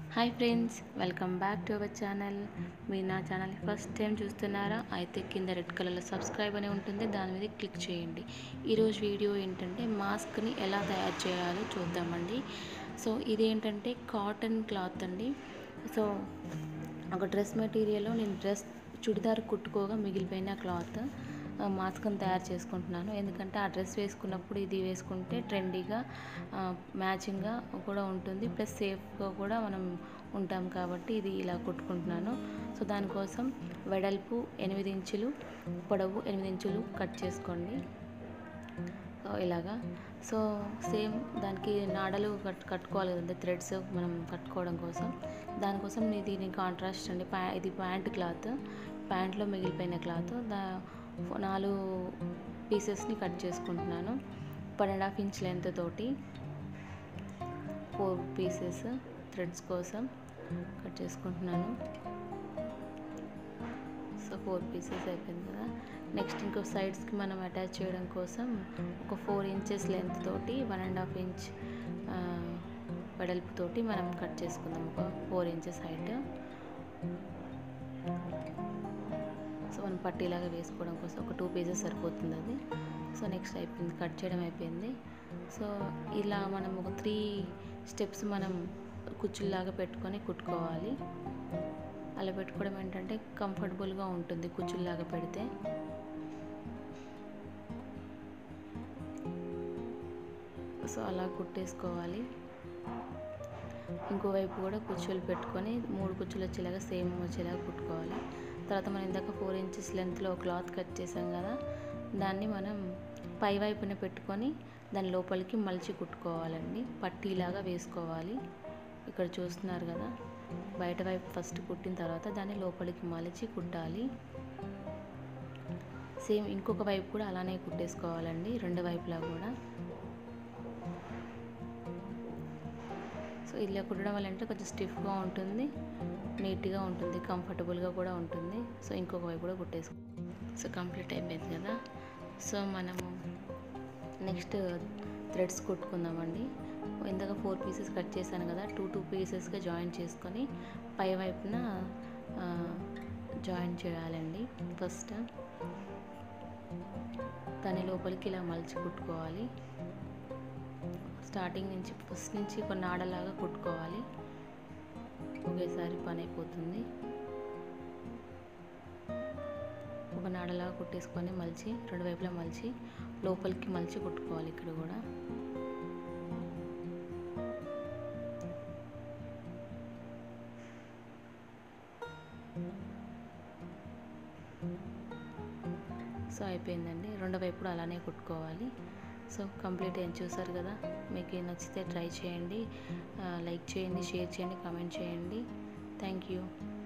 Hi friends, welcome back to our channel. మీరు నా channel first time చూస్తున్నారా? అయితే కింద రెడ్ కలర్లో సబ్స్క్రైబ్ అని ఉంటుంది, దాని మీద క్లిక్ చేయండి. ఈరోజు వీడియో ఏంటంటే మాస్క్ని ఎలా తయారు చేయాలో చూద్దామండి. సో ఇదేంటంటే కాటన్ క్లాత్ అండి. సో ఒక డ్రెస్ మెటీరియల్లో నేను చుడిదార్ కుట్టుకోగా మిగిలిపోయిన క్లాత్ మాస్క్ని తయారు చేసుకుంటున్నాను. ఎందుకంటే ఆ డ్రెస్ వేసుకున్నప్పుడు ఇది వేసుకుంటే ట్రెండీగా మ్యాచింగ్గా కూడా ఉంటుంది, ప్లస్ సేఫ్గా కూడా మనం ఉంటాం కాబట్టి ఇది ఇలా కుట్టుకుంటున్నాను. సో దానికోసం వెడల్పు 8 ఇంచులు, పొడవు 8 ఇంచులు కట్ చేసుకోండి ఇలాగా. సో సేమ్ దానికి నాడలు కట్టుకోవాలి కదండి, థ్రెడ్స్ మనం కట్టుకోవడం కోసం. దానికోసం దీని కాంట్రాస్ట్ అండి. ఇది ప్యాంట్ క్లాత్, ప్యాంట్లో మిగిలిపోయిన క్లాత్ 4 పీసెస్ని కట్ చేసుకుంటున్నాను. 1.5 ఇంచ్ లెంత్ తోటి 4 పీసెస్ థ్రెడ్స్ కోసం కట్ చేసుకుంటున్నాను. సో 4 పీసెస్ అయిపోయింది కదా. నెక్స్ట్ ఇంకో సైడ్స్కి మనం అటాచ్ చేయడం కోసం ఒక 4 ఇంచెస్ లెంత్ తోటి 1.5 ఇంచ్ వెడల్పుతోటి మనం కట్ చేసుకుందాం, ఒక 4 ఇంచెస్ హైట్. సో మనం పట్టీలాగా వేసుకోవడం కోసం ఒక 2 పీసెస్ సరిపోతుంది అది. సో నెక్స్ట్ అయిపోయింది, కట్ చేయడం అయిపోయింది. సో ఇలా మనం ఒక 3 స్టెప్స్ మనం కుచ్చుల్లాగా పెట్టుకొని కుట్టుకోవాలి. అలా పెట్టుకోవడం ఏంటంటే కంఫర్టబుల్గా ఉంటుంది కుచ్చుల్లాగా పెడితే. సో అలా కుట్టేసుకోవాలి. ఇంకోవైపు కూడా కుచ్చులు పెట్టుకొని 3 కుచ్చులు వచ్చేలాగా సేమ్ వచ్చేలాగా కుట్టుకోవాలి. తర్వాత మనం ఇందాక 4 ఇంచెస్ లెంత్లో క్లాత్ కట్ చేసాం కదా, దాన్ని మనం పై వైపున పెట్టుకొని దాని లోపలికి మలిచి కుట్టుకోవాలండి. పట్టీలాగా వేసుకోవాలి. ఇక్కడ చూస్తున్నారు కదా, బయట వైపు ఫస్ట్ కుట్టిన తర్వాత దాన్ని లోపలికి మలిచి కుట్టాలి. సేమ్ ఇంకొక వైపు కూడా అలానే కుట్టేసుకోవాలండి, రెండు వైపులా కూడా. సో ఇలా కుట్టడం వల్ల అంటే కొంచెం స్టిఫ్గా ఉంటుంది, నీట్గా ఉంటుంది, కంఫర్టబుల్గా కూడా ఉంటుంది. సో ఇంకొక వైపు కూడా కుట్టేసుకో. సో కంప్లీట్ అయిపోయింది కదా. సో మనము నెక్స్ట్ థ్రెడ్స్ కుట్టుకుందామండి. ఇందాక 4 పీసెస్ కట్ చేశాను కదా, 2 పీసెస్గా జాయిన్ చేసుకొని పై వైపున జాయిన్ చేయాలండి. ఫస్ట్ దాని లోపలికి ఇలా మలిచి కుట్టుకోవాలి. స్టార్టింగ్ నుంచి ఫస్ట్ నుంచి కొన్ని నాడలాగా కుట్టుకోవాలి, ఒకేసారి పని అయిపోతుంది. ఒక నాడలాగా కుట్టేసుకొని మలిచి రెండు వైపులా మలిచి లోపలికి మలిచి కుట్టుకోవాలి. ఇక్కడ కూడా సో అయిపోయిందండి. రెండో వైపు కూడా అలానే కుట్టుకోవాలి. సో కంప్లీట్ ఏం చూసారు కదా. మీకు నచ్చితే ట్రై చేయండి, లైక్ చేయండి, షేర్ చేయండి, కామెంట్ చేయండి. Thank you.